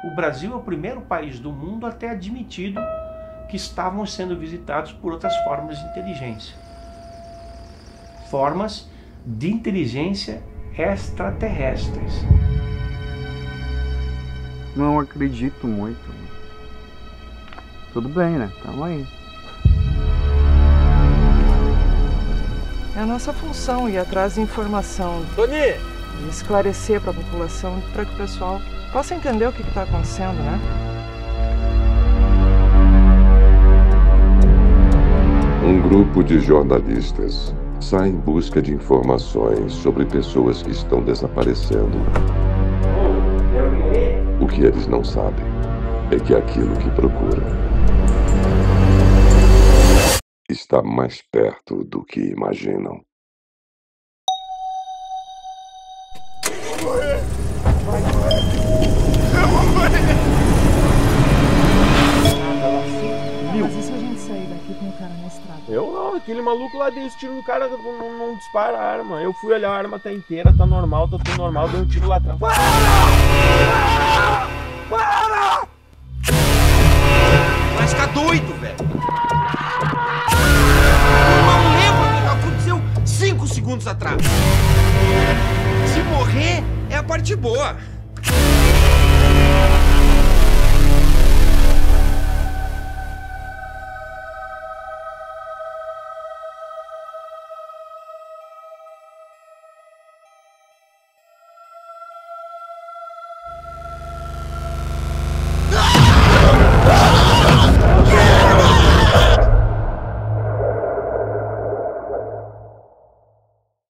o Brasil é o primeiro país do mundo a ter admitido que estavam sendo visitados por outras formas de inteligência. Formas de inteligência extraterrestres. Não acredito muito. Tudo bem, né? Tamo aí. É a nossa função ir atrás de informação. Tony! E esclarecer para a população, para que o pessoal possa entender o que está acontecendo, né? Um grupo de jornalistas sai em busca de informações sobre pessoas que estão desaparecendo. O que eles não sabem é que aquilo que procuram está mais perto do que imaginam. Mas e se a gente sair daqui com o cara na estrada? Eu não, aquele maluco lá deu os tiros no cara, não dispara a arma. Eu fui olhar, a arma tá inteira, tá normal, tá tudo normal, deu um tiro lá atrás. Para! Vai ficar doido, velho. Eu não lembro do que aconteceu 5 segundos atrás. Se morrer, é a parte boa.